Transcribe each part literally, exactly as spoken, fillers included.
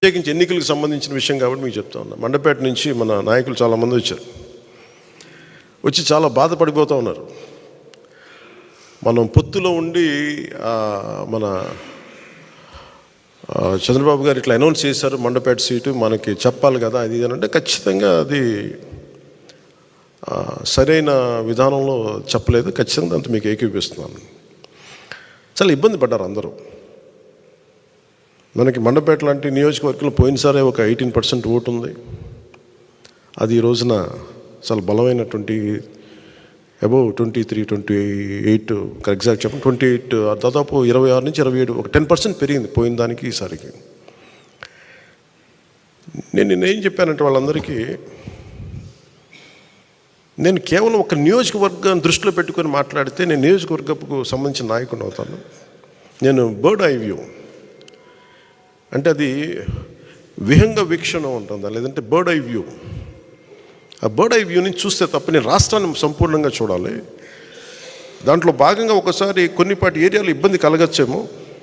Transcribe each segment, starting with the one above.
ప్రత్యేకించి ఎన్నికలకు సంబంధించిన విషయం కాబట్టి మీకు చెప్తా ఉన్నా. మండపేట నుంచి మన నాయకులు చాలామంది వచ్చారు. వచ్చి చాలా బాధపడిపోతూ ఉన్నారు. మనం పొత్తులో ఉండి మన చంద్రబాబు గారు ఇట్లా అనౌన్స్ చేశారు, మండపేట సీటు మనకి చెప్పాలి కదా అది ఇది అంటే ఖచ్చితంగా అది సరైన విధానంలో చెప్పలేదు. ఖచ్చితంగా అంత మీకు ఏకీపిస్తున్నాను. చాలా ఇబ్బంది పడ్డారు అందరూ. మనకి మండపేట లాంటి నియోజకవర్గంలో పోయినసారే ఒక ఎయిటీన్ పర్సెంట్ ఓటు ఉంది. అది ఈ రోజున చాలా బలమైనటువంటి above twenty three twenty eight exact చెప్పండి ట్వంటీ ఎయిట్ దాదాపు ఇరవై ఆరు నుంచి ఇరవై ఏడు ఒక టెన్ పర్సెంట్ పెరిగింది పోయిన దానికి ఈసారికి. నేను నేనేం చెప్పానంటే వాళ్ళందరికీ, నేను కేవలం ఒక నియోజకవర్గాన్ని దృష్టిలో పెట్టుకొని మాట్లాడితే నేను నియోజకవర్గపు సంబంధించిన నాయకుడిని అవుతాను. నేను బర్డ్ ఐ వ్యూ అంటే అది విహంగ వీక్షణ ఉంటుందా, లేదంటే బర్డ్ ఐ వ్యూ. ఆ బర్డ్ ఐ వ్యూని చూస్తే తప్ప నేను రాష్ట్రాన్ని సంపూర్ణంగా చూడాలి. దాంట్లో భాగంగా ఒకసారి కొన్నిపాటి ఏరియాలో ఇబ్బంది కలగచ్చేమో.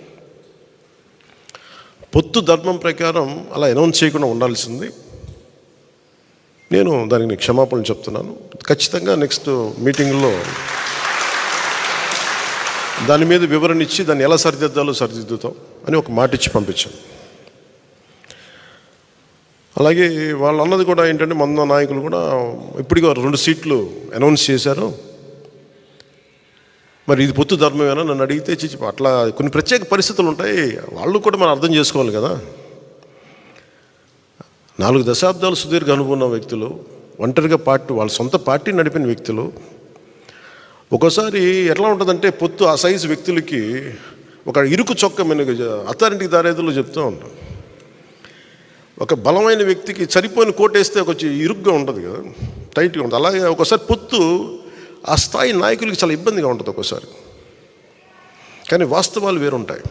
పొత్తు ధర్మం ప్రకారం అలా అనౌన్స్ చేయకుండా ఉండాల్సింది. నేను దానికి క్షమాపణలు చెప్తున్నాను. ఖచ్చితంగా నెక్స్ట్ మీటింగ్లో దాని మీద వివరణ ఇచ్చి దాన్ని ఎలా సరిదిద్దాలో సరిదిద్దుతాం అని ఒక మాట ఇచ్చి పంపించాను. అలాగే వాళ్ళు అన్నది కూడా ఏంటంటే మన నాయకులు కూడా ఇప్పటికీ రెండు సీట్లు అనౌన్స్ చేశారు, మరి ఇది పొత్తు ధర్మమేనా నన్ను అడిగితే చిచ్చి అట్లా కొన్ని ప్రత్యేక పరిస్థితులు ఉంటాయి, వాళ్ళు కూడా మనం అర్థం చేసుకోవాలి కదా. నాలుగు దశాబ్దాలు సుదీర్ఘ అనుకున్న వ్యక్తులు, ఒంటరిగా పార్టీ వాళ్ళ సొంత పార్టీ నడిపిన వ్యక్తులు, ఒక్కోసారి ఎట్లా ఉంటుందంటే పొత్తు ఆ సైజు వ్యక్తులకి ఒక ఇరుకు చొక్క మన అథారిటీ దారేదులో చెప్తూ ఉంటాం. ఒక బలమైన వ్యక్తికి సరిపోయిన కోటేస్తే కొంచెం ఇరుగ్గా ఉంటుంది కదా, టైట్గా ఉంటుంది. అలాగే ఒకసారి పొత్తు ఆ స్థాయి నాయకులకి చాలా ఇబ్బందిగా ఉంటుంది ఒక్కోసారి. కానీ వాస్తవాలు వేరుంటాయి,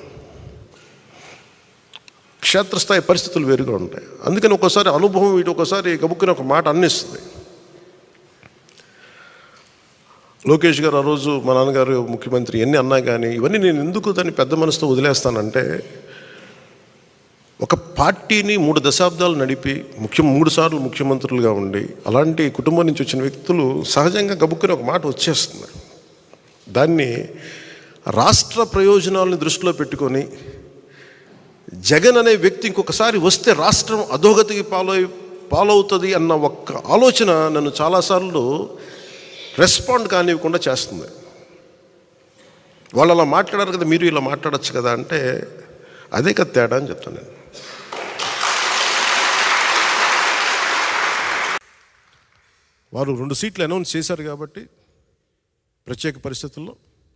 క్షేత్రస్థాయి పరిస్థితులు వేరుగా ఉంటాయి. అందుకని ఒక్కోసారి అనుభవం ఇటు ఒకసారి గబుక్కుని ఒక మాట అన్నిస్తుంది. లోకేష్ గారు ఆ రోజు మా నాన్నగారు ముఖ్యమంత్రి ఎన్ని అన్నా కానీ ఇవన్నీ నేను ఎందుకు దాన్ని పెద్ద మనసుతో వదిలేస్తానంటే, ఒక పార్టీని మూడు దశాబ్దాలు నడిపి ముఖ్యం మూడు సార్లు ముఖ్యమంత్రులుగా ఉండి అలాంటి కుటుంబం నుంచి వచ్చిన వ్యక్తులు సహజంగా గబుక్కుని ఒక మాట వచ్చేస్తుంది. దాన్ని రాష్ట్ర ప్రయోజనాలను దృష్టిలో పెట్టుకొని జగన్ అనే వ్యక్తి ఇంకొకసారి వస్తే రాష్ట్రం అధోగతికి పాలై పాలవుతుంది అన్న ఒక్క ఆలోచన నన్ను చాలాసార్లు రెస్పాండ్ కానివ్వకుండా చేస్తుంది. వాళ్ళు అలా మాట్లాడారు కదా, మీరు ఇలా మాట్లాడచ్చు కదా అంటే అదే కదా తేడా అని చెప్తాను నేను. వారు రెండు సీట్లు అనౌన్స్ చేశారు కాబట్టి ప్రత్యేక పరిస్థితుల్లో,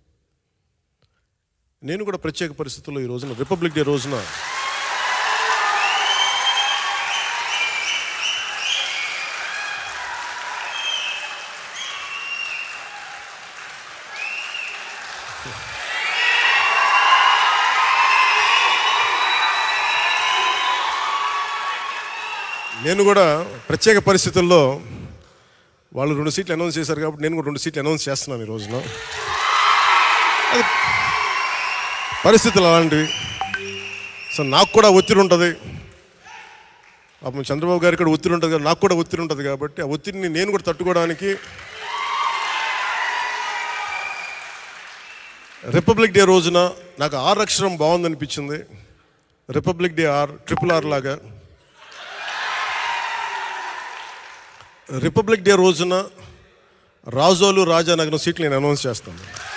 నేను కూడా ప్రత్యేక పరిస్థితుల్లో ఈ రోజున రిపబ్లిక్ డే రోజున నేను కూడా ప్రత్యేక పరిస్థితుల్లో వాళ్ళు రెండు సీట్లు అనౌన్స్ చేశారు కాబట్టి నేను కూడా రెండు సీట్లు అనౌన్స్ చేస్తున్నాను ఈ రోజున. అది పరిస్థితులు అలాంటివి. సో నాకు కూడా ఒత్తిడి ఉంటుంది, పాపం చంద్రబాబు గారికి కూడా ఒత్తిడి ఉంటుంది కదా, నాకు కూడా ఒత్తిడి ఉంటుంది కాబట్టి ఆ ఒత్తిడిని నేను కూడా తట్టుకోవడానికి రిపబ్లిక్ డే రోజున నాకు ఆర్ అక్షరం బాగుందనిపించింది. Republic day R triple R లాగా రిపబ్లిక్ డే రోజున రాజోలు రాజానగరం సీట్లు నేను అనౌన్స్ చేస్తాను.